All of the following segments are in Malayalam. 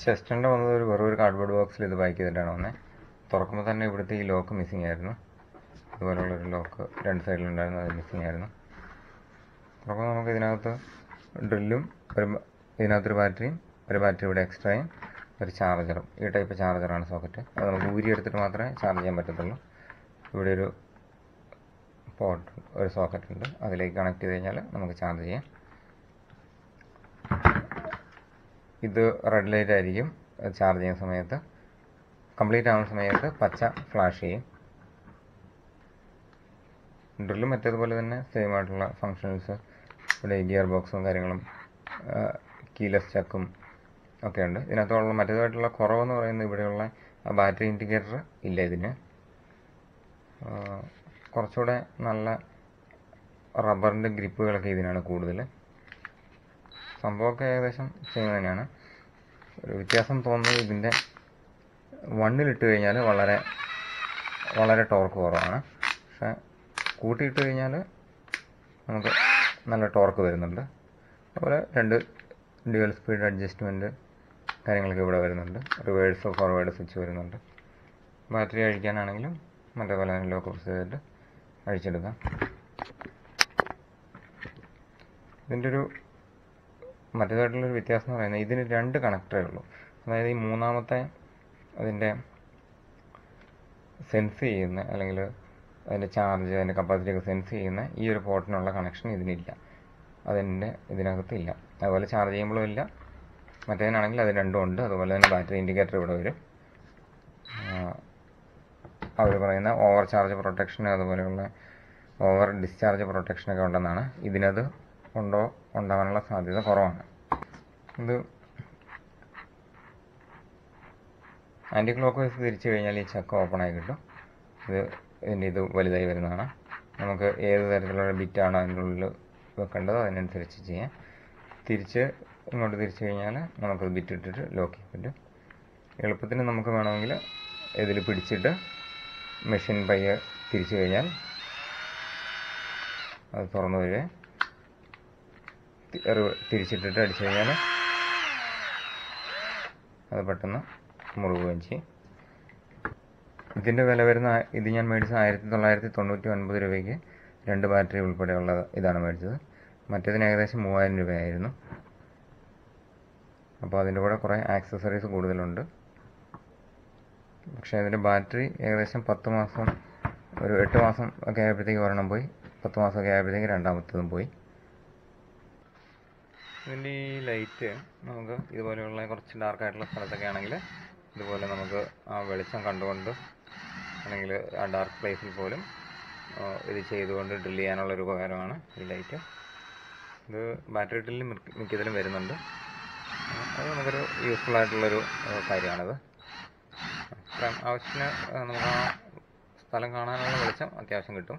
ചെസ്റ്റിൻ്റെ വന്നത് വെറൊരു കാർഡ്ബോർഡ് ബോക്സിൽ ഇത് പാക്ക് ചെയ്തിട്ടാണ് വന്നത്. തുറക്കുമ്പോൾ തന്നെ ഇവിടുത്തെ ഈ ലോക്ക് മിസ്സിംഗ് ആയിരുന്നു. ഇതുപോലുള്ളൊരു ലോക്ക് രണ്ട് സൈഡിലുണ്ടായിരുന്നു, അത് മിസ്സിംഗ് ആയിരുന്നു. തുറക്കുമ്പോൾ നമുക്ക് ഇതിനകത്ത് ഡ്രില്ലും ഇതിനകത്തൊരു ബാറ്ററിയും, ഒരു ബാറ്ററി ഇവിടെ എക്സ്ട്രായും, ഒരു ചാർജറും, ഈ ടൈപ്പ് ചാർജറാണ് സോക്കറ്റ്. അത് നമുക്ക് ഊരിയെടുത്തിട്ട് മാത്രമേ ചാർജ് ചെയ്യാൻ പറ്റത്തുള്ളൂ. ഇവിടെ ഒരു പോർട്ട്, ഒരു സോക്കറ്റ് ഉണ്ട്, അതിലേക്ക് കണക്ട് ചെയ്ത് കഴിഞ്ഞാൽ നമുക്ക് ചാർജ് ചെയ്യാം. ഇത് റെഡ് ലൈറ്റ് ആയിരിക്കും ചാർജ് ചെയ്യുന്ന സമയത്ത്. കംപ്ലീറ്റ് ആവുന്ന സമയത്ത് പച്ച ഫ്ലാഷ് ചെയ്യും. ഡ്രില്ലും മറ്റേതുപോലെ തന്നെ സെയിം ആയിട്ടുള്ള ഫങ്ഷൻസ്. ഇവിടെ ഗിയർ ബോക്സും കാര്യങ്ങളും കീലെസ് ചക്കും ഒക്കെ ഉണ്ട്. ഇതിനകത്തുള്ള മറ്റേതായിട്ടുള്ള കുറവെന്ന് പറയുന്നത് ഇവിടെയുള്ള ബാറ്ററി ഇൻഡിക്കേറ്റർ ഇല്ല. ഇതിന് കുറച്ചുകൂടെ നല്ല റബ്ബറിൻ്റെ ഗ്രിപ്പുകളൊക്കെ ഇതിനാണ് കൂടുതൽ. സംഭവമൊക്കെ ഏകദേശം സെയിം തന്നെയാണ്. ഒരു വ്യത്യാസം തോന്നുന്നത് ഇതിൻ്റെ വണ്ണിലിട്ട് കഴിഞ്ഞാൽ വളരെ വളരെ ടോർക്ക് കുറവാണ്. പക്ഷേ കൂട്ടിയിട്ട് കഴിഞ്ഞാൽ നമുക്ക് നല്ല ടോർക്ക് വരുന്നുണ്ട്. അതുപോലെ രണ്ട് ഡ്യുവൽ സ്പീഡ് അഡ്ജസ്റ്റ്മെൻറ്റ് കാര്യങ്ങളൊക്കെ ഇവിടെ വരുന്നുണ്ട്. റിവേഴ്സ് ഫോർവേഡ് സ്വിച്ച് വരുന്നുണ്ട്. ബാറ്ററി അഴിക്കാനാണെങ്കിലും മറ്റേപോലെ തന്നെ ലോക്ക് പ്രസ് ചെയ്തിട്ട് അഴിച്ചെടുക്കാം. ഇതിൻ്റെ ഒരു മറ്റേതായിട്ടുള്ളൊരു വ്യത്യാസം എന്ന് പറയുന്നത് ഇതിന് രണ്ട് കണക്ടറേ ഉള്ളൂ. അതായത് ഈ മൂന്നാമത്തെ അതിൻ്റെ സെൻസ് ചെയ്യുന്ന, അല്ലെങ്കിൽ അതിൻ്റെ ചാർജ്, അതിൻ്റെ കപ്പാസിറ്റി ഒക്കെ സെൻസ് ചെയ്യുന്ന ഈ ഒരു പോർട്ടിനുള്ള കണക്ഷൻ ഇതിനില്ല. ഇതിനകത്തില്ല. അതുപോലെ ചാർജ് ചെയ്യുമ്പോഴും ഇല്ല. മറ്റേതിനാണെങ്കിൽ അത് രണ്ടും ഉണ്ട്. അതുപോലെ തന്നെ ബാറ്ററി ഇൻഡിക്കേറ്റർ ഇവിടെ വരും. അവർ പറയുന്ന ഓവർ ചാർജ് പ്രൊട്ടക്ഷൻ, അതുപോലെയുള്ള ഓവർ ഡിസ്ചാർജ് പ്രൊട്ടക്ഷനൊക്കെ ഉണ്ടെന്നാണ്. ഇതിനത് ഉണ്ടാകാനുള്ള സാധ്യത കുറവാണ്. ഇത് ആൻറ്റി ക്ലോക്ക് വൈസ് തിരിച്ചു കഴിഞ്ഞാൽ ഈ ചക്ക ഓപ്പണായി കിട്ടും. ഇത് വലുതായി വരുന്നതാണ്. നമുക്ക് ഏത് തരത്തിലുള്ള ബിറ്റാണോ അതിൻ്റെ ഉള്ളിൽ വെക്കേണ്ടത് അതിനനുസരിച്ച് ചെയ്യാം. ഇങ്ങോട്ട് തിരിച്ചു കഴിഞ്ഞാൽ നമുക്കത് ബിറ്റ് ഇട്ടിട്ട് ലോക്ക് ചെയ്യാൻ പറ്റും. എളുപ്പത്തിന് നമുക്ക് വേണമെങ്കിൽ ഇതിൽ പിടിച്ചിട്ട് മെഷീൻ പയ്യെ തിരിച്ചു കഴിഞ്ഞാൽ അത് തുറന്നു വരിക. തിരിച്ചിട്ടിട്ട് അടിച്ചു കഴിഞ്ഞാൽ അത് പെട്ടെന്ന് മുറുകുകയും ചെയ്യും. ഇതിൻ്റെ വില വരുന്ന, ഇത് ഞാൻ മേടിച്ചത് 1999 രൂപയ്ക്ക് 2 ബാറ്ററി ഉൾപ്പെടെയുള്ള ഇതാണ് മേടിച്ചത്. മറ്റേതിന് ഏകദേശം 3000 രൂപയായിരുന്നു. അപ്പോൾ അതിൻ്റെ കൂടെ കുറേ ആക്സസറീസ് കൂടുതലുണ്ട്. പക്ഷേ അതിൻ്റെ ബാറ്ററി ഏകദേശം 10 മാസം, ഒരു 8 മാസം ഒക്കെ ആയപ്പോഴത്തേക്ക് ഒരെണ്ണം പോയി. 10 മാസമൊക്കെ ആയപ്പോഴത്തേക്ക് രണ്ടാമത്തതും പോയി. ഇതിൻ്റെ ഈ ലൈറ്റ് നമുക്ക് ഇതുപോലെയുള്ള കുറച്ച് ഡാർക്കായിട്ടുള്ള സ്ഥലത്തൊക്കെ ആണെങ്കിൽ ഇതുപോലെ നമുക്ക് ആ വെളിച്ചം കണ്ടുകൊണ്ട്, അല്ലെങ്കിൽ ആ ഡാർക്ക് പ്ലേസിൽ പോലും ഇത് ചെയ്തുകൊണ്ട് ഡ്രിൽ ചെയ്യാനുള്ളൊരു ഉപകാരമാണ് ഈ ലൈറ്റ്. ഇത് ബാറ്ററി ഡ്രില്ലിൽ മിക്കതിലും വരുന്നുണ്ട്. അത് നമുക്കൊരു യൂസ്ഫുൾ ആയിട്ടുള്ളൊരു കാര്യമാണത്. ആവശ്യത്തിന് നമുക്ക് ആ സ്ഥലം കാണാനുള്ള വെളിച്ചം അത്യാവശ്യം കിട്ടും.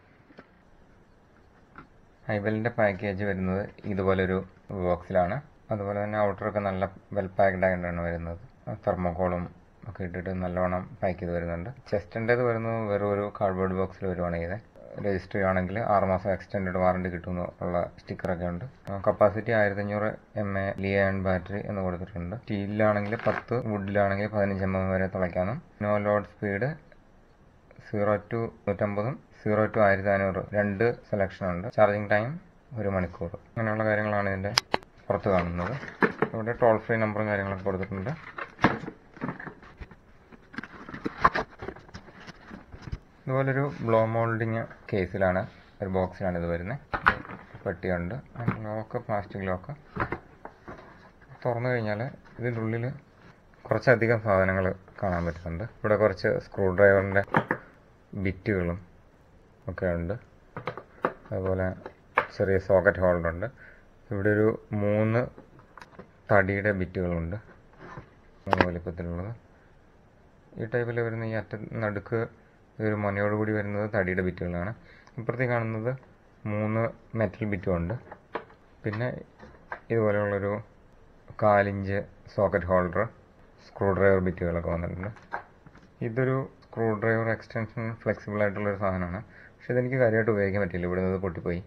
ഐബലിൻ്റെ പാക്കേജ് വരുന്നത് ഇതുപോലൊരു ബോക്സിലാണ്. അതുപോലെ തന്നെ ഔട്ടറൊക്കെ നല്ല വെൽ പാക്ഡ് ആയിട്ടാണ് വരുന്നത്. തെർമോക്കോളും ഒക്കെ ഇട്ടിട്ട് നല്ലോണം പാക്ക് ചെയ്ത് വരുന്നുണ്ട്. ചെസ്റ്റിൻ്റേത് വരുന്നത് വെറും ഒരു കാർഡ്ബോർഡ് ബോക്സിൽ വരുവാണ് ചെയ്തത്. രജിസ്റ്റർ ചെയ്യുകയാണെങ്കിൽ 6 മാസം എക്സ്റ്റൻഡഡ് വാറണ്ടി കിട്ടുമെന്ന് ഉള്ള സ്റ്റിക്കറൊക്കെ ഉണ്ട്. കപ്പാസിറ്റി 1500 mAh ലിയൺ ബാറ്ററി എന്ന് കൊടുത്തിട്ടുണ്ട്. സ്റ്റീലിലാണെങ്കിൽ 10, വുഡിലാണെങ്കിൽ 15 mm വരെ തുളയ്ക്കാനും. No load speed 0 to 150, 0 to 1500 2 selection ഉണ്ട്. ചാർജിങ് ടൈം 1 മണിക്കൂർ. അങ്ങനെയുള്ള കാര്യങ്ങളാണ് ഇതിൻ്റെ പുറത്ത് കാണുന്നത്. ഇവിടെ ടോൾ ഫ്രീ നമ്പറും കാര്യങ്ങളൊക്കെ കൊടുത്തിട്ടുണ്ട്. ഇതുപോലൊരു ബ്ലോ മോൾഡിങ് കേസിലാണ്, ഒരു ബോക്സിലാണ് ഇത് വരുന്നത്. പെട്ടിയുണ്ട്, ലോക്ക് പ്ലാസ്റ്റിക് ലോക്ക്. തുറന്നു കഴിഞ്ഞാൽ ഇതിൻ്റെ ഉള്ളിൽ കുറച്ചധികം സാധനങ്ങൾ കാണാൻ പറ്റുന്നുണ്ട്. ഇവിടെ കുറച്ച് സ്ക്രൂ ഡ്രൈവറിൻ്റെ ബിറ്റുകളും ഒക്കെ ഉണ്ട്. അതുപോലെ ചെറിയ സോക്കറ്റ് ഹോൾഡറുണ്ട്. ഇവിടെ ഒരു 3 തടിയുടെ ബിറ്റുകളുണ്ട്, 3 വലിപ്പത്തിലുള്ളത്. ഈ ടൈപ്പിൽ വരുന്ന ഈ നടുക്ക് ഒരു മുനയോടുകൂടി വരുന്നത് തടിയുടെ ബിറ്റുകളാണ്. ഇപ്പുറത്തേക്ക് കാണുന്നത് 3 മെറ്റൽ ബിറ്റുമുണ്ട്. പിന്നെ ഇതുപോലെയുള്ളൊരു 1/4 inch socket holder, screwdriver ബിറ്റുകളൊക്കെ വന്നിട്ടുണ്ട്. ഇതൊരു സ്ക്രൂ ഡ്രൈവർ എക്സ്റ്റൻഷൻ ഫ്ലെക്സിബിൾ ആയിട്ടുള്ളൊരു സാധനമാണ്. പക്ഷെ ഇതെനിക്ക് കാര്യമായിട്ട് ഉപയോഗിക്കാൻ പറ്റില്ല. ഇവിടെ നിന്ന് പൊട്ടിപ്പോയി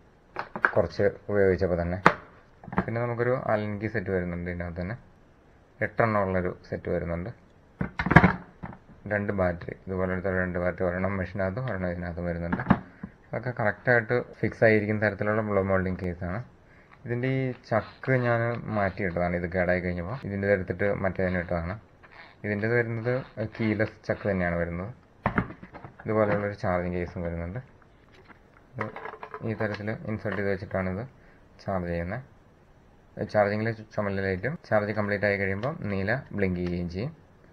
കുറച്ച് ഉപയോഗിച്ചപ്പോൾ തന്നെ. പിന്നെ നമുക്കൊരു അലൻ കീ സെറ്റ് വരുന്നുണ്ട് ഇതിനകത്ത് തന്നെ. 8 ഉള്ളൊരു സെറ്റ് വരുന്നുണ്ട്. 2 ബാറ്ററി, ഇതുപോലത്തെ 2 ബാറ്ററി, ഒരെണ്ണം മെഷീനകത്തും ഒരെണ്ണം ഇതിനകത്തും വരുന്നുണ്ട്. അതൊക്കെ കറക്റ്റായിട്ട് ഫിക്സ് ആയിരിക്കുന്ന തരത്തിലുള്ള ബ്ലോ മോൾഡിങ് കേസാണ്. ഇതിൻ്റെ ഈ ചക്ക് ഞാൻ മാറ്റിയിട്ടതാണ്. ഇത് കേടായി കഴിഞ്ഞപ്പോൾ ഇതിൻ്റെ എടുത്തിട്ട് മറ്റേതിന് ഇട്ടതാണ്. ഇതിൻ്റെത് വരുന്നത് കീലെസ് ചക്ക് തന്നെയാണ് വരുന്നത്. ഇതുപോലെയുള്ളൊരു ചാർജിങ് കേസും വരുന്നുണ്ട്. ഈ തരത്തിൽ ഇൻസേർട്ട് ചെയ്ത് വെച്ചിട്ടാണിത് ചാർജ് ചെയ്യുന്നത്. ചാർജിങ്ങിൽ ചുമല ലൈറ്റും ചാർജ് കംപ്ലീറ്റ് ആയി കഴിയുമ്പോൾ നീല ബ്ലിങ്ക് ചെയ്യുകയും ചെയ്യും.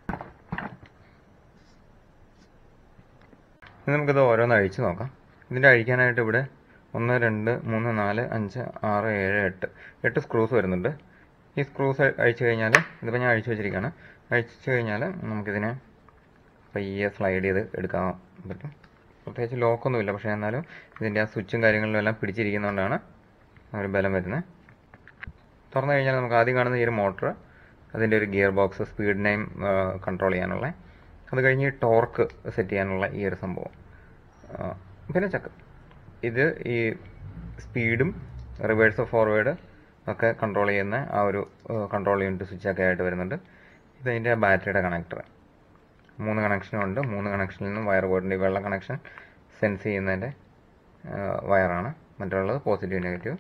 ഇനി നമുക്കിത് ഓരോന്ന് അഴിച്ച് നോക്കാം. ഇതിൻ്റെ അഴിക്കാനായിട്ട് ഇവിടെ 1 2 3 4 5 6 7 8 സ്ക്രൂസ് വരുന്നുണ്ട്. ഈ സ്ക്രൂസ് അഴിച്ചു കഴിഞ്ഞാൽ, ഇതിപ്പോൾ ഞാൻ അഴിച്ചു വെച്ചിരിക്കുകയാണ്, അഴിച്ചു കഴിഞ്ഞാൽ നമുക്കിതിനെ പയ്യെ സ്ലൈഡ് ചെയ്ത് എടുക്കാൻ പറ്റും. പ്രത്യേകിച്ച് ലോക്കൊന്നുമില്ല, പക്ഷേ എന്നാലും ഇതിൻ്റെ ആ സ്വിച്ചും കാര്യങ്ങളിലും എല്ലാം പിടിച്ചിരിക്കുന്നതുകൊണ്ടാണ് ഒരു ബലം വരുന്നത്. തുറന്നു കഴിഞ്ഞാൽ നമുക്ക് ആദ്യം കാണുന്ന ഈ ഒരു മോട്ടർ, അതിൻ്റെ ഒരു ഗിയർ ബോക്സ്, സ്പീഡിനെയും കൺട്രോൾ ചെയ്യാനുള്ള, അത് കഴിഞ്ഞ് ടോർക്ക് സെറ്റ് ചെയ്യാനുള്ള ഈ ഒരു സംഭവം, പിന്നെ ചക്ക്. ഇത് ഈ സ്പീഡും റിവേഴ്സ് ഫോർവേഡ് ഒക്കെ കൺട്രോൾ ചെയ്യുന്ന ആ ഒരു കൺട്രോൾ യൂണിറ്റ് സ്വിച്ചൊക്കെ ആയിട്ട് വരുന്നുണ്ട്. ഇതതിൻ്റെ ബാറ്ററിയുടെ കണക്ടർ. 3 കണക്ഷനുണ്ട്. 3 കണക്ഷനിൽ നിന്നും വയർ പോയിട്ടുണ്ട്. ഈ വെള്ള കണക്ഷൻ സെൻസ് ചെയ്യുന്നതിൻ്റെ വയറാണ്, മറ്റുള്ളത് പോസിറ്റീവ് നെഗറ്റീവ്.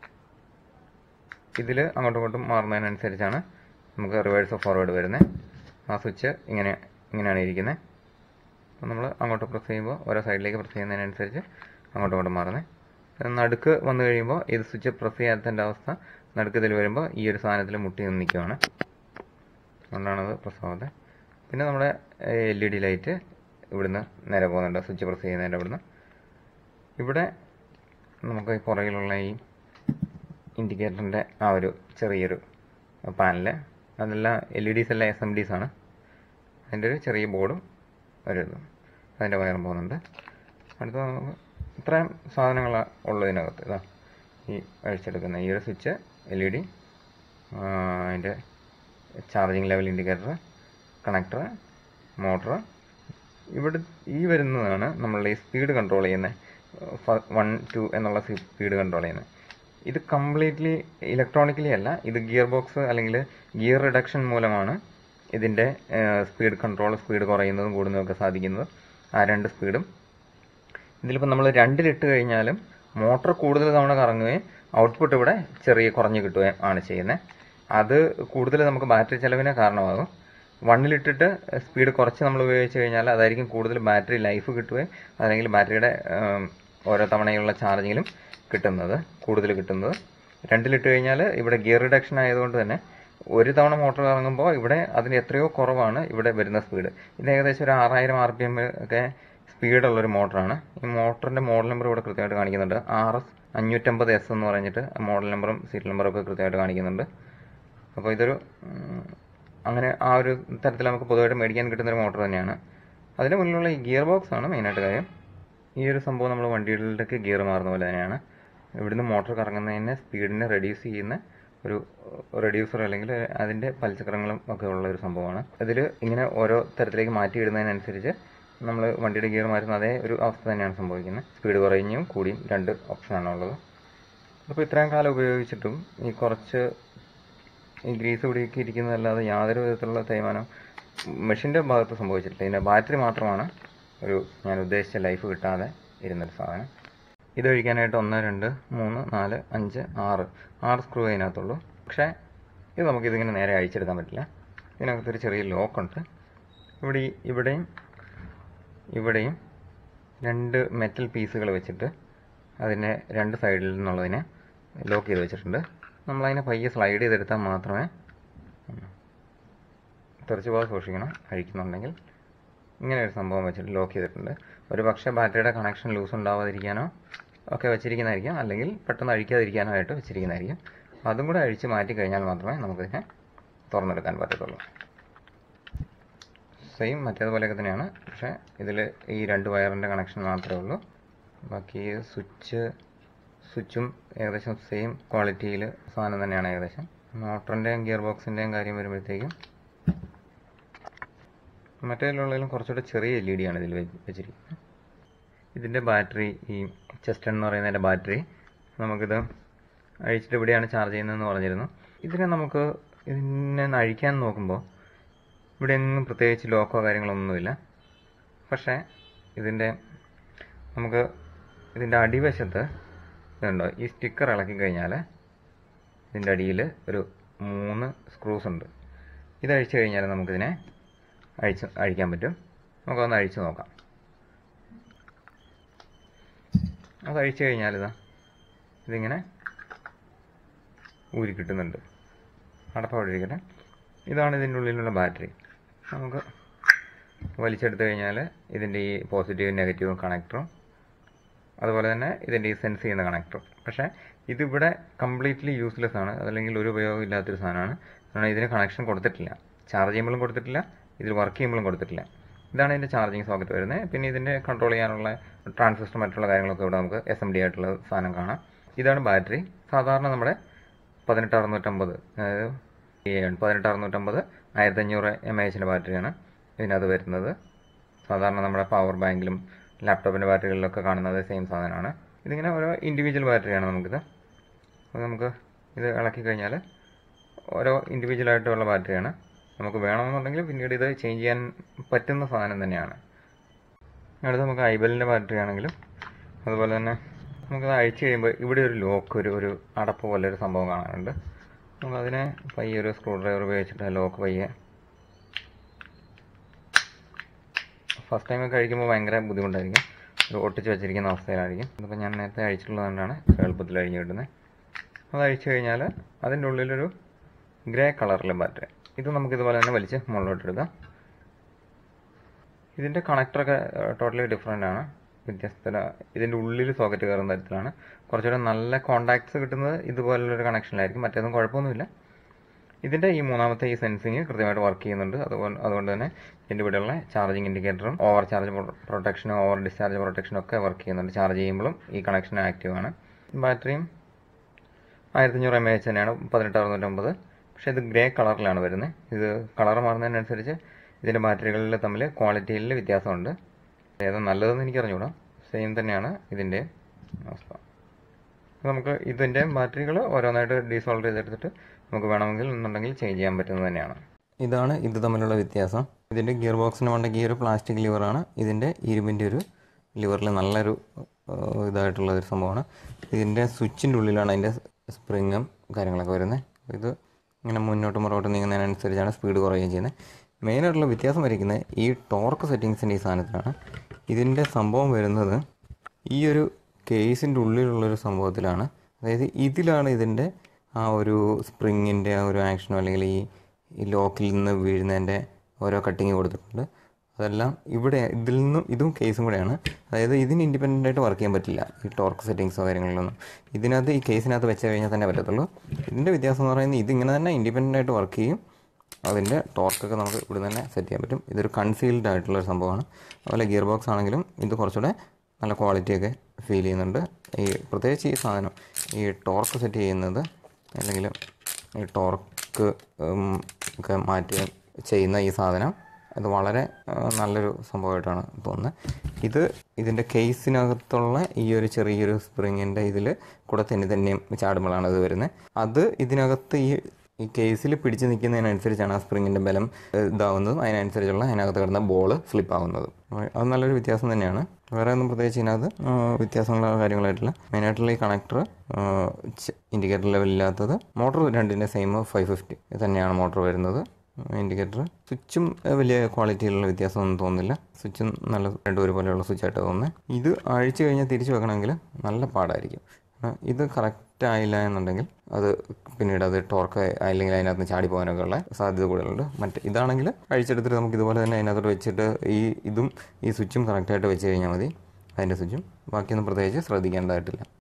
ഇതിൽ അങ്ങോട്ടും ഇങ്ങോട്ടും മാറുന്നതിനനുസരിച്ചാണ് നമുക്ക് റിവേഴ്സ് ഫോർവേഡ് വരുന്നത്. ആ സ്വിച്ച് ഇങ്ങനെയാണ് ഇരിക്കുന്നത്. അപ്പോൾ നമ്മൾ അങ്ങോട്ട് പ്രസ് ചെയ്യുമ്പോൾ ഓരോ സൈഡിലേക്ക് പ്രസ് ചെയ്യുന്നതിനനുസരിച്ച് അങ്ങോട്ടും ഇങ്ങോട്ടും മാറുന്നത്. നടുക്ക് വന്നു കഴിയുമ്പോൾ ഇത് സ്വിച്ച് പ്രസ് ചെയ്യാത്തതിൻ്റെ അവസ്ഥ, നടുക്ക് ഇതിൽ വരുമ്പോൾ ഈ ഒരു സാധനത്തിൽ മുട്ടി നിൽക്കുകയാണ്, അതുകൊണ്ടാണത് പ്രസ് ആവാതെ. പിന്നെ നമ്മുടെ LED ലൈറ്റ് ഇവിടുന്ന് നേരെ പോകുന്നുണ്ട്, സ്വിച്ച് പ്രസ് ചെയ്യുന്നതിൻ്റെ അവിടുന്ന്. ഇവിടെ നമുക്ക് ഈ പുറകിലുള്ള ഈ ഇൻഡിക്കേറ്ററിൻ്റെ ആ ഒരു ചെറിയൊരു പാനല്, അതെല്ലാം LEDs എല്ലാം SMDs ആണ്. അതിൻ്റെ ഒരു ചെറിയ ബോർഡും ഒരു ഇതും, അതിൻ്റെ വയറും പോകുന്നുണ്ട്. അടുത്ത നമുക്ക് ഇത്രയും സാധനങ്ങളാണ് ഉള്ളതിനകത്ത്. ഇതാ ഈ അഴിച്ചെടുക്കുന്ന ഈ ഒരു സ്വിച്ച്, LED, അതിൻ്റെ charging level indicator, connector, motor. ഇവിടെ ഈ വരുന്നതാണ് നമ്മളുടെ ഈ സ്പീഡ് കൺട്രോൾ ചെയ്യുന്നത്, 1 2 എന്നുള്ള സ്പീഡ് കൺട്രോൾ ചെയ്യുന്നത്. ഇത് കംപ്ലീറ്റ്ലി ഇലക്ട്രോണിക്കലി അല്ല, ഇത് ഗിയർ ബോക്സ് അല്ലെങ്കിൽ ഗിയർ റിഡക്ഷൻ മൂലമാണ് ഇതിൻ്റെ സ്പീഡ് കൺട്രോൾ, സ്പീഡ് കുറയുന്നതും കൂടുന്നതൊക്കെ സാധിക്കുന്നത്. ആ 2 സ്പീഡും ഇതിലിപ്പോൾ നമ്മൾ 2-ലിട്ട് കഴിഞ്ഞാലും മോട്ടർ കൂടുതൽ തവണ കറങ്ങുകയും ഔട്ട്പുട്ട് ഇവിടെ കുറഞ്ഞ് കിട്ടുകയും ആണ് ചെയ്യുന്നത്. അത് കൂടുതൽ നമുക്ക് ബാറ്ററി ചെലവിന് കാരണമാകും. 1-ലിട്ടിട്ട് സ്പീഡ് കുറച്ച് നമ്മൾ ഉപയോഗിച്ച് കഴിഞ്ഞാൽ അതായിരിക്കും കൂടുതൽ ബാറ്ററി ലൈഫ് കിട്ടുകയും അല്ലെങ്കിൽ ബാറ്ററിയുടെ ഓരോ തവണയുള്ള ചാർജിങ്ങിലും കൂടുതൽ കിട്ടുന്നത്. 2-ലിട്ട് കഴിഞ്ഞാൽ ഇവിടെ ഗിയർ റിഡക്ഷൻ ആയതുകൊണ്ട് തന്നെ ഒരു തവണ മോട്ടോർ കറങ്ങുമ്പോൾ ഇവിടെ അതിന് എത്രയോ കുറവാണ് ഇവിടെ വരുന്ന സ്പീഡ്. ഇത് ഏകദേശം ഒരു 6000 RPM ഒക്കെ സ്പീഡുള്ളൊരു മോട്ടറാണ്. ഈ മോട്ടറിൻ്റെ മോഡൽ നമ്പർ ഇവിടെ കൃത്യമായിട്ട് കാണിക്കുന്നുണ്ട്. RS 550S എന്ന് പറഞ്ഞിട്ട് മോഡൽ നമ്പറും സീരിയൽ നമ്പറും ഒക്കെ കൃത്യമായിട്ട് കാണിക്കുന്നുണ്ട്. അപ്പോൾ ഇതൊരു അങ്ങനെ ആ ഒരു തരത്തിൽ നമുക്ക് പൊതുവായിട്ട് മേടിക്കാൻ കിട്ടുന്നൊരു മോട്ടർ തന്നെയാണ്. അതിന് മുന്നിലുള്ള ഈ ഗിയർ ബോക്സ് ആണ് മെയിനായിട്ട് കാര്യം. ഈ ഒരു സംഭവം നമ്മൾ വണ്ടികളിലേക്ക് ഗിയർ മാറുന്ന പോലെ തന്നെയാണ്. ഇവിടുന്ന് മോട്ടോർ കറങ്ങുന്നതിനെ സ്പീഡിനെ റെഡ്യൂസ് ചെയ്യുന്ന ഒരു റെഡ്യൂസർ അല്ലെങ്കിൽ അതിൻ്റെ പൽചക്രങ്ങളും ഒക്കെ ഉള്ള ഒരു സംഭവമാണ്. ഇതിൽ ഇങ്ങനെ ഓരോ തരത്തിലേക്ക് മാറ്റിയിടുന്നതിനനുസരിച്ച് നമ്മൾ വണ്ടിയുടെ ഗിയർ മാറ്റുന്ന അതേ ഒരു അവസ്ഥ തന്നെയാണ് സംഭവിക്കുന്നത്. സ്പീഡ് കുറഞ്ഞും കൂടിയും 2 ഓപ്ഷനാണ് ഉള്ളത്. അപ്പോൾ ഇത്രയും കാലം ഉപയോഗിച്ചിട്ടും ഈ കുറച്ച് ഈ ഗ്രീസ് പിടിയൊക്കെ ഇരിക്കുന്നതല്ലാതെ യാതൊരു വിധത്തിലുള്ള തേയ്മാനം മെഷീൻ്റെ ഭാഗത്ത് സംഭവിച്ചിട്ടില്ല. ഇതിൻ്റെ ബാറ്ററി മാത്രമാണ് ഞാൻ ഉദ്ദേശിച്ച ലൈഫ് കിട്ടാതെ ഇരുന്നൊരു സാധനം. ഇത് ഒഴിക്കാനായിട്ട് 1 2 3 4 5 6 സ്ക്രൂ അതിനകത്തുള്ളൂ. പക്ഷേ ഇത് നമുക്കിതിങ്ങനെ നേരെ അഴിച്ചെടുക്കാൻ പറ്റില്ല. ഇതിനകത്തൊരു ചെറിയ ലോക്കുണ്ട്. ഇവിടെയും 2 മെറ്റൽ പീസുകൾ വെച്ചിട്ട് അതിനെ 2 സൈഡിൽ നിന്നുള്ളതിനെ ലോക്ക് ചെയ്ത് വെച്ചിട്ടുണ്ട്. നമ്മളതിനെ പയ്യെ സ്ലൈഡ് ചെയ്തെടുത്താൽ മാത്രമേ തെറിച്ച് പോകാതെ സൂക്ഷിക്കണം. അഴിക്കുന്നുണ്ടെങ്കിൽ ഇങ്ങനെ ഒരു സംഭവം വെച്ചിട്ട് ലോക്ക് ചെയ്തിട്ടുണ്ട്. ഒരു പക്ഷേ ബാറ്ററിയുടെ കണക്ഷൻ ലൂസ് ഉണ്ടാവാതിരിക്കാനോ ഒക്കെ വെച്ചിരിക്കുന്നതായിരിക്കും, അല്ലെങ്കിൽ പെട്ടെന്ന് അഴിക്കാതിരിക്കാനോ ആയിട്ട് വെച്ചിരിക്കുന്നതായിരിക്കും. അതും കൂടെ അഴിച്ച് മാറ്റി കഴിഞ്ഞാൽ മാത്രമേ നമുക്കിതിനെ തുറന്നെടുക്കാൻ പറ്റത്തുള്ളൂ. സെയിം മറ്റേതുപോലെയൊക്കെ തന്നെയാണ്, പക്ഷേ ഇതിൽ ഈ 2 വയറിൻ്റെ കണക്ഷൻ മാത്രമേ ഉള്ളൂ. ബാക്കി സ്വിച്ചും ഏകദേശം സെയിം ക്വാളിറ്റിയിൽ സാധനം തന്നെയാണ് ഏകദേശം. മോട്ടറിൻ്റെയും ഗിയർ ബോക്സിൻ്റെയും കാര്യം വരുമ്പോഴത്തേക്കും മറ്റേതിലുള്ളതിലും കുറച്ചുകൂടെ ചെറിയ LED ആണ് ഇതിൽ വെച്ചിരിക്കുന്നത്. ഇതിൻ്റെ ബാറ്ററി, ഈ ചെസ്റ്റൺ എന്ന് പറയുന്നതിൻ്റെ ബാറ്ററി നമുക്കിത് അഴിച്ചിട്ട് ഇവിടെയാണ് ചാർജ് ചെയ്യുന്നതെന്ന് പറഞ്ഞിരുന്നു. ഇതിനെ നമുക്ക് ഇതിനെ അഴിക്കാൻ നോക്കുമ്പോൾ ഇവിടെ എങ്ങും പ്രത്യേകിച്ച് ലോക്കോ കാര്യങ്ങളൊന്നുമില്ല. പക്ഷേ നമുക്ക് ഇതിൻ്റെ അടിവശത്ത് ഇതുണ്ടോ, ഈ സ്റ്റിക്കർ ഇളക്കി കഴിഞ്ഞാൽ ഇതിൻ്റെ അടിയിൽ ഒരു 3 സ്ക്രൂസ് ഉണ്ട്. ഇത് അഴിച്ചു കഴിഞ്ഞാൽ നമുക്കിതിനെ അഴിക്കാൻ പറ്റും. നമുക്കൊന്ന് അഴിച്ചു നോക്കാം. അത് അഴിച്ചു കഴിഞ്ഞാൽ ഇതിങ്ങനെ ഊരി കിട്ടുന്നുണ്ട്. അടപ്പോടെ ഇരിക്കട്ടെ. ഇതാണ് ഇതിൻ്റെ ഉള്ളിലുള്ള ബാറ്ററി. നമുക്ക് വലിച്ചെടുത്ത് കഴിഞ്ഞാൽ ഇതിൻ്റെ ഈ പോസിറ്റീവ് നെഗറ്റീവ് കണക്ടറും അതുപോലെ തന്നെ ഇതിൻ്റെ ഈ സെൻസ് ചെയ്യുന്ന കണക്ടറും. പക്ഷേ ഇതിവിടെ കംപ്ലീറ്റ്ലി യൂസ്ലെസ് ആണ്, അതല്ലെങ്കിൽ ഒരു ഉപയോഗം ഇല്ലാത്തൊരു സാധനമാണ്. കാരണം ഇതിന് കണക്ഷൻ കൊടുത്തിട്ടില്ല, ചാർജ് ചെയ്യുമ്പോഴും കൊടുത്തിട്ടില്ല, ഇതിൽ വർക്ക് ചെയ്യുമ്പോഴും കൊടുത്തിട്ടില്ല. ഇതാണ് ഇതിൻ്റെ ചാർജിങ് സോക്കറ്റ് വരുന്നത്. പിന്നെ ഇതിൻ്റെ കൺട്രോൾ ചെയ്യാനുള്ള ട്രാൻസിസ്റ്റർ മറ്റുള്ള കാര്യങ്ങളൊക്കെ ഇവിടെ നമുക്ക് SMD ആയിട്ടുള്ള സാധനം കാണാം. ഇതാണ് ബാറ്ററി. സാധാരണ നമ്മുടെ 18650, അതായത് 18650 1500 mAh ബാറ്ററിയാണ് ഇതിനകത്ത് വരുന്നത്. സാധാരണ നമ്മുടെ പവർ ബാങ്കിലും ലാപ്ടോപ്പിൻ്റെ ബാറ്ററികളിലൊക്കെ കാണുന്നത് സെയിം സാധനമാണ്. ഇതിങ്ങനെ ഓരോ ഇൻഡിവിജ്വൽ ബാറ്ററിയാണ് നമുക്കിത്. അപ്പോൾ നമുക്ക് ഇത് ഇളക്കി കഴിഞ്ഞാൽ ഓരോ ഇൻഡിവിജ്വലായിട്ടുള്ള ബാറ്ററിയാണ്. നമുക്ക് വേണമെന്നുണ്ടെങ്കിൽ പിന്നീട് ഇത് ചേഞ്ച് ചെയ്യാൻ പറ്റുന്ന സാധനം തന്നെയാണ്. അടുത്ത് നമുക്ക് ഐബലിൻ്റെ ബാറ്ററി ആണെങ്കിലും അതുപോലെ തന്നെ നമുക്കത് അഴിച്ചു കഴിയുമ്പോൾ ഇവിടെ ഒരു ലോക്ക്, ഒരു അടപ്പ് പോലെ ഒരു സംഭവം കാണാനുണ്ട്. നമുക്കതിനെ പയ്യെ ഒരു സ്ക്രൂ ഡ്രൈവർ ഉപയോഗിച്ചിട്ട് ലോക്ക് പയ്യെ, ഫസ്റ്റ് ടൈം ഒക്കെ കഴിക്കുമ്പോൾ ഭയങ്കര ബുദ്ധിമുട്ടായിരിക്കും, ഒരു ഒട്ടിച്ച് വെച്ചിരിക്കുന്ന അവസ്ഥയിലായിരിക്കും. ഇതിപ്പോൾ ഞാൻ നേരത്തെ അഴിച്ചിട്ടുള്ളതുകൊണ്ടാണ് എളുപ്പത്തിൽ അഴിഞ്ഞ് കിട്ടുന്നത്. അത് അഴിച്ചു കഴിഞ്ഞാൽ അതിൻ്റെ ഉള്ളിലൊരു ഗ്രേ കളറിലെ ബാറ്ററി. ഇത് നമുക്കിതുപോലെ തന്നെ വലിച്ച് മുകളിലോട്ടെടുക്കാം. ഇതിൻ്റെ കണക്ടറൊക്കെ ടോട്ടലി ഡിഫറെൻ്റ് ആണ്, വ്യത്യസ്ത. ഇതിൻ്റെ ഉള്ളിൽ സോക്കറ്റ് കയറുന്ന തരത്തിലാണ്. കുറച്ചുകൂടെ നല്ല കോണ്ടാക്ട്സ് കിട്ടുന്നത് ഇതുപോലുള്ളൊരു കണക്ഷനിലായിരിക്കും. മറ്റേതും കുഴപ്പമൊന്നുമില്ല. ഇതിൻ്റെ ഈ മൂന്നാമത്തെ ഈ സെൻസിങ് കൃത്യമായിട്ട് വർക്ക് ചെയ്യുന്നുണ്ട്. അതുകൊണ്ട് തന്നെ ഇതിൻ്റെ ഇവിടെയുള്ള ചാർജിങ് ഇൻഡിക്കേറ്ററും ഓവർ ചാർജ് പ്രൊട്ടക്ഷനും ഓവർ ഡിസ്ചാർജ് പ്രൊട്ടക്ഷനും ഒക്കെ വർക്ക് ചെയ്യുന്നുണ്ട്. ചാർജ് ചെയ്യുമ്പോഴും ഈ കണക്ഷൻ ആക്റ്റീവാണ്. ബാറ്ററിയും 1500 mAh തന്നെയാണ്, 18650. പക്ഷേ ഇത് ഗ്രേ കളറിലാണ് വരുന്നത്. ഇത് കളർ മാറുന്നതിനനുസരിച്ച് ഇതിൻ്റെ ബാറ്ററികളിൽ തമ്മിൽ ക്വാളിറ്റിയിൽ വ്യത്യാസമുണ്ട്. ഏതാണ് നല്ലതെന്ന് എനിക്കറിഞ്ഞൂടാ. സെയിം തന്നെയാണ് ഇതിൻ്റെ അവസ്ഥ. നമുക്ക് ഇതിൻ്റെ ബാറ്ററികൾ ഓരോന്നായിട്ട് ഡീസോൾഡർ ചെയ്തെടുത്തിട്ട് നമുക്ക് വേണമെങ്കിൽ എന്നുണ്ടെങ്കിൽ ചേഞ്ച് ചെയ്യാൻ പറ്റുന്നത് തന്നെയാണ്. ഇതാണ് ഇത് തമ്മിലുള്ള വ്യത്യാസം. ഇതിൻ്റെ ഗിയർ ബോക്സിന് വേണ്ടെങ്കിൽ ഈ ഒരു പ്ലാസ്റ്റിക് ലിവറാണ്. ഇതിൻ്റെ ഇരുമ്പിൻ്റെ ഒരു ലിവറിൽ നല്ലൊരു ഇതായിട്ടുള്ളൊരു സംഭവമാണ്. ഇതിൻ്റെ സ്വിച്ചിൻ്റെ ഉള്ളിലാണ് അതിൻ്റെ സ്പ്രിങ്ങും കാര്യങ്ങളൊക്കെ വരുന്നത്. ഇത് ഇങ്ങനെ മുന്നോട്ടും പുറകോട്ടും നീങ്ങുന്നതിനനുസരിച്ചാണ് സ്പീഡ് കുറയുകയും ചെയ്യുന്നത്. മെയിനായിട്ടുള്ള വ്യത്യാസം വരയ്ക്കുന്നത് ഈ ടോർക്ക് സെറ്റിങ്സിൻ്റെ ഈ സാധനത്തിലാണ്. ഇതിൻ്റെ സംഭവം വരുന്നത് ഈ ഒരു കേസിൻ്റെ ഉള്ളിലുള്ളൊരു സംഭവത്തിലാണ്. അതായത് ഇതിലാണ് ഇതിൻ്റെ ആ ഒരു സ്പ്രിങ്ങിൻ്റെ ആ ഒരു ആക്ഷനോ അല്ലെങ്കിൽ ഈ ലോക്കിൽ നിന്ന് വീഴുന്നതിൻ്റെ ഓരോ കട്ടിങ് കൊടുത്തിട്ടുണ്ട്. അതെല്ലാം ഇവിടെ ഇതും കേസും കൂടെയാണ്. അതായത് ഇതിന് ഇൻഡിപെൻഡൻ്റ് ആയിട്ട് വർക്ക് ചെയ്യാൻ പറ്റില്ല, ഈ ടോർക്ക് സെറ്റിങ്സോ കാര്യങ്ങളിലൊന്നും. ഇതിനകത്ത് ഈ കേസിനകത്ത് വെച്ച് കഴിഞ്ഞാൽ തന്നെ പറ്റത്തുള്ളൂ. ഇതിൻ്റെ വ്യത്യാസം എന്ന് പറയുന്നത് ഇതിങ്ങനെ തന്നെ ഇൻഡിപെൻഡൻ്റ് ആയിട്ട് വർക്ക് ചെയ്യും. അതിൻ്റെ ടോർക്കൊക്കെ നമുക്ക് ഇവിടെ തന്നെ സെറ്റ് ചെയ്യാൻ പറ്റും. ഇതൊരു കൺസീൽഡ് ആയിട്ടുള്ളൊരു സംഭവമാണ്. അതുപോലെ ഗിയർ ബോക്സ് ആണെങ്കിലും ഇത് കുറച്ചുകൂടെ നല്ല ക്വാളിറ്റിയൊക്കെ ഫീൽ ചെയ്യുന്നുണ്ട്. പ്രത്യേകിച്ച് ഈ സാധനം ഈ ടോർക്ക് സെറ്റ് ചെയ്യുന്നത് അല്ലെങ്കിൽ ഈ ടോർക്ക് ഒക്കെ മാറ്റി ചെയ്യുന്ന ഈ സാധനം അത് വളരെ നല്ലൊരു സംഭവമായിട്ടാണ് തോന്നുന്നത്. ഇതിൻ്റെ കേസിനകത്തുള്ള ഈ ഒരു ചെറിയൊരു സ്പ്രിങ്ങിൻ്റെ ഇതിൽ കൂടെ തന്നെയും ചാടുമ്പോഴാണ് ഇത് വരുന്നത്. അത് ഇതിനകത്ത് ഈ കേസിൽ പിടിച്ച് നിൽക്കുന്നതിനനുസരിച്ചാണ് ആ സ്പ്രിങ്ങിൻ്റെ ബലം ഇതാവുന്നതും അതിനനുസരിച്ചുള്ള അതിനകത്ത് കിടന്ന ബോൾ ഫ്ലിപ്പ് ആവുന്നതും. അത് നല്ലൊരു വ്യത്യാസം തന്നെയാണ്. വേറെ ഒന്നും പ്രത്യേകിച്ച് ഇതിനകത്ത് വ്യത്യാസമുള്ള കാര്യങ്ങളായിട്ടില്ല. മെയിനായിട്ടുള്ള ഈ കണക്ടർ ഇൻഡിക്കേറ്റർ ലെവലില്ലാത്തത്. മോട്ടർ രണ്ടിൻ്റെ സെയിം 550 തന്നെയാണ് മോട്ടർ വരുന്നത്. ഇൻഡിക്കേറ്റർ സ്വിച്ചും വലിയ ക്വാളിറ്റിയിലുള്ള വ്യത്യാസമൊന്നും തോന്നുന്നില്ല. സ്വിച്ചും നല്ല രണ്ടും ഒരുപോലെയുള്ള സ്വിച്ചായിട്ട് തോന്നുന്നത്. ഇത് അഴിച്ചു കഴിഞ്ഞാൽ തിരിച്ചു വെക്കണമെങ്കിൽ നല്ല പാടായിരിക്കും. ഇത് കറക്റ്റ് ആയില്ല എന്നുണ്ടെങ്കിൽ അത് പിന്നീട് അത് ടോർക്ക് അല്ലെങ്കിൽ അതിനകത്ത് ചാടി പോകാനൊക്കെ ഉള്ള സാധ്യത കൂടുതലുണ്ട്. ഇതാണെങ്കിൽ അഴിച്ചെടുത്തിട്ട് നമുക്ക് ഇതുപോലെ തന്നെ അതിനകത്തോട്ട് വെച്ചിട്ട് ഈ സ്വിച്ചും കറക്റ്റായിട്ട് വെച്ച് കഴിഞ്ഞാൽ മതി. അതിൻ്റെ സ്വിച്ചും ബാക്കിയൊന്നും പ്രത്യേകിച്ച് ശ്രദ്ധിക്കേണ്ടതായിട്ടില്ല.